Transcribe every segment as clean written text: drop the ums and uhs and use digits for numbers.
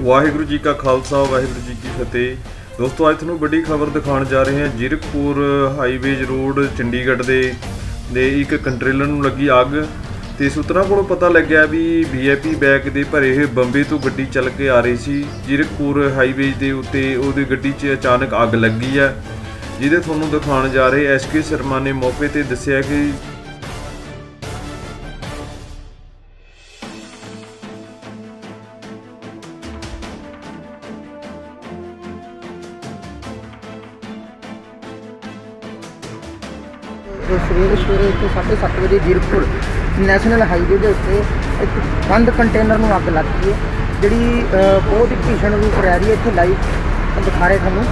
वाहिगुरू जी का खालसा वाहिगुरू जी की फतेह। दोस्तों अज तुहानूं बड़ी खबर दिखाने जा रहे हैं। जीरकपुर हाईवेज रोड चंडीगढ़ दे एक कंट्रेलर नूं लगी अग तो सूत्रों को पता लग्या भी VIP बैग के भरे हुए बंबे तो गड्डी चल के आ रही सी। जीरकपुर हाईवेज के उत्ते उहदी गड्डी 'च अचानक अग लगी है, जिहदे तुहानूं दिखाने जा रहे। SK शर्मा ने मौके पर दस्सिया कि सवेरे इतने 7:30 बजे जीरकपुर नैशनल हाईवे के उत्ते एक बंद कंटेनर में अग लग गई है, जी बहुत ही भीषण रूप रह रही है। इतने लाइव दिखा रहे थानू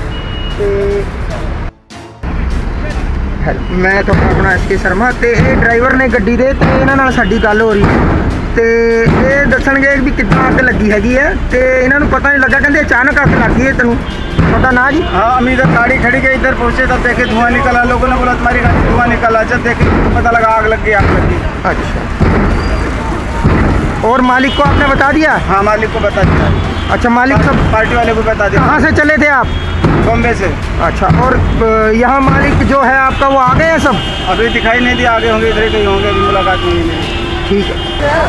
तो मैं तो अपना SK शर्मा तो ये ड्राइवर ने गड्डी दे तो इन्हां नाल साडी गल हो रही है तो ये दसणगे भी कितना अग लगी हैगी है तो इन्होंने पता नहीं लगा, कहते अचानक अग लग गई है। तेनू पता ना जी? हाँ, हम इधर गाड़ी खड़ी गई, इधर पहुंचे तब देखे धुआं निकला। लोगों ने बोला तुम्हारी गाड़ी धुआं निकला, जब देखे पता लगा आग लग गई। अच्छा, और मालिक को आपने बता दिया? हाँ, मालिक को बता दिया। अच्छा, मालिक सब पार्टी वाले को बता दिया। कहाँ से चले थे आप? बॉम्बे से। अच्छा, और यहाँ मालिक जो है आपका वो आ गए हैं सब? अभी दिखाई नहीं दिया, आगे होंगे, इधर ही कहीं होंगे, अभी मुलाकात नहीं मिली। ठीक है।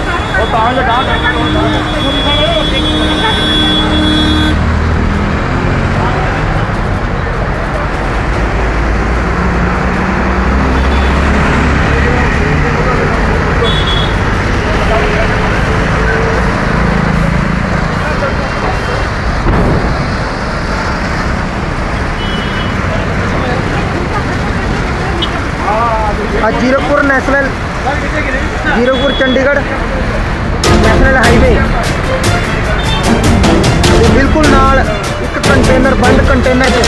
जीरकपुर चंडीगढ़ नैशनल हाईवे बिल्कुल नाल एक कंटेनर बंद कंटेनर च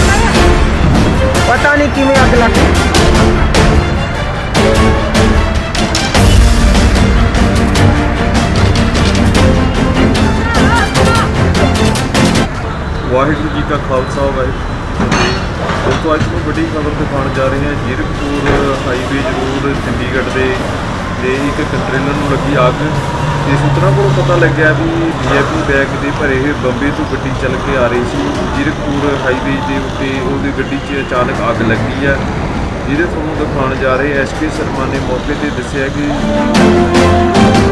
पता नहीं किवें अग लग गई। वाहिगुरू जी का खालसा वाहिगुरू दोस्तों अज को बड़ी खबर दिखाने जा रहे हैं। जीरकपुर हाईवेज रोड चंडीगढ़ दे एक कंटेनर नूं लगी अग तो सूत्रों को पता लग्या भी VIP बैग के भरे हुए बंबे तो गड्डी चल के आ रही सी। जीरकपुर हाईवेज के उत्ते उहदी गड्डी 'च अचानक अग लगी है, जिहदे तुहानूं दिखाने जा रहे। SK शर्मा ने मौके पर दस्सिया कि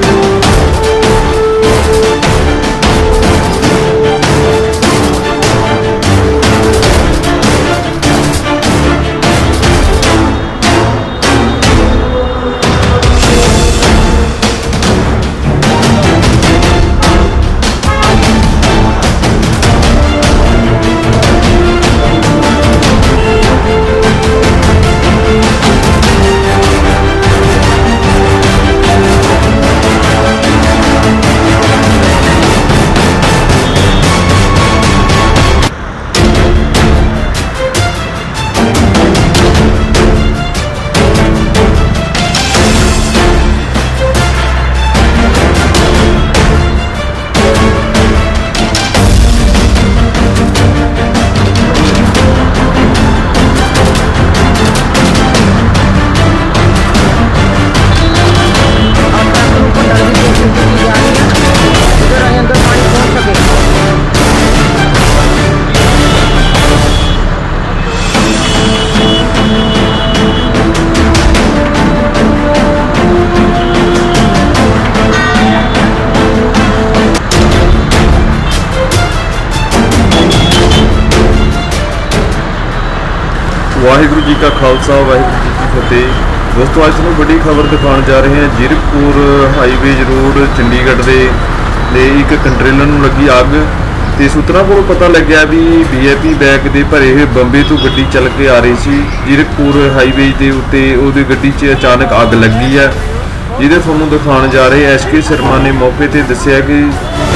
वाहिगुरू जी का खालसा वाहिगुरू जी की फतेह। दोस्तों अज तुहानूं बड़ी खबर दिखाने जा रहे हैं। जीरकपुर हाईवेज रोड चंडीगढ़ दे एक कंटेनर नूं लगी अग तो सूत्रों को पता लग्या भी VIP बैग के भरे हुए बंबे तो गड्डी चल के आ रही सी। जीरकपुर हाईवेज के उत्ते उहदी गड्डी 'च अचानक अग लगी है, जिहदे तुहानूं दिखाने जा रहे। SK शर्मा ने मौके पर दस्सिया कि